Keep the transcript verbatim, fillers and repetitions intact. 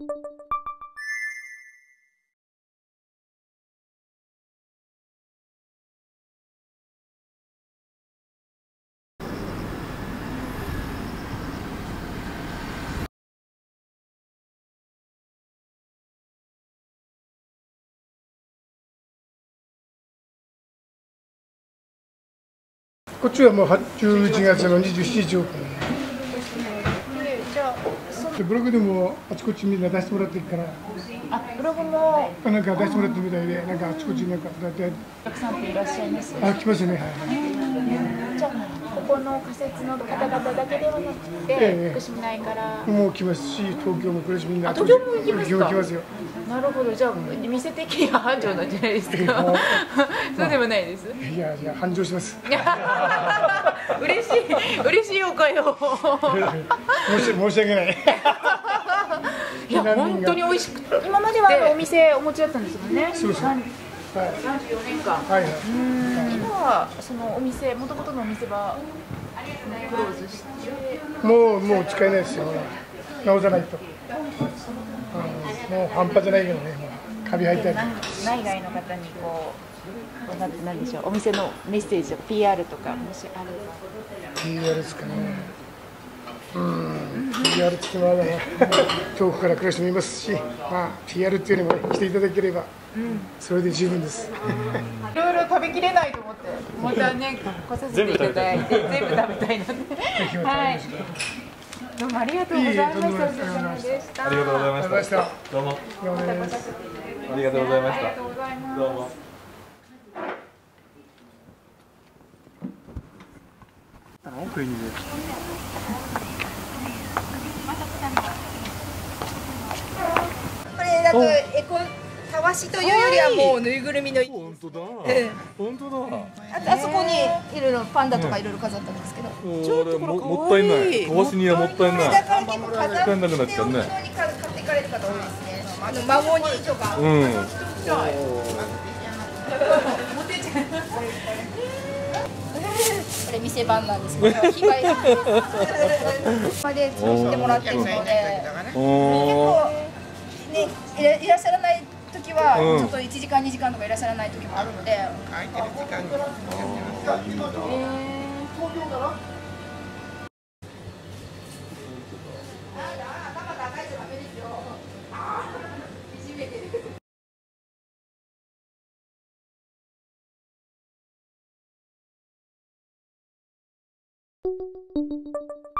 こっちはもうじゅういちがつのにじゅうしちにちオープン。 じゃあブログでもあちこちみんな出してもらってるから、 あブログもなんか出してもらってるみたいで、なんかあちこちなんかだってお客さんっていらっしゃいます？ あ来ますね、はい。 じゃあここの仮設の方々だけではなくて、 ええ、 福島内からもう来ますし、東京も来るし、みんな。 東京も行きますか？ 東京も来ますよ。 なるほど、じゃあ、うん、店的には繁盛なんじゃないですか。そうでもないです。 いやいや繁盛します。 嬉しい嬉しいお声を。 申し申し訳ない。 いや本当に美味しくて、今まではあのお店お持ちだったんですもんね。 そうそう。はい。 さんじゅうよねんかん。 はいはい。 今はそのお店元々のお店はクローズして。 もうもう使えないですよ。直さないと。もう半端じゃないけどね。カビ入ったり。 内外の方にこうなんなんでしょう、お店のメッセージ、ピーアール とかもしあれば。 ピーアール ですかね。うん、ピーアール って言ってもらえば遠くから来る人もいますし、まあ ピーアール っていうよりも来ていただければそれで十分です。 いろいろ食べきれないと思って、またね来させていただいて全部食べたいので。はい。どうもありがとうございました。お疲れ様でした。 ありがとうございました。どうも。 また来させていただきます。 ありがとうございました。 ありがとうございます。 どうも。 奥にね。 これだとエコたわしというよりはもうぬいぐるみの。 本当だ。 ええ、 本当だ。 あとあそこにいろいろパンダとかいろいろ飾ったんですけど。 ちょっとこれもったいない。たわしにはもったいない。 だから結構飾って使えなくなっちゃうね。 お人に買っていかれる方多いですね。あの孫にとか。 うん。 これ店番なんですけど、非売品まで作ってもらってるので、結構ねいらっしゃらない時はちょっといちじかんにじかんとかいらっしゃらない時もあるので。空いてる時間に。 Thank you.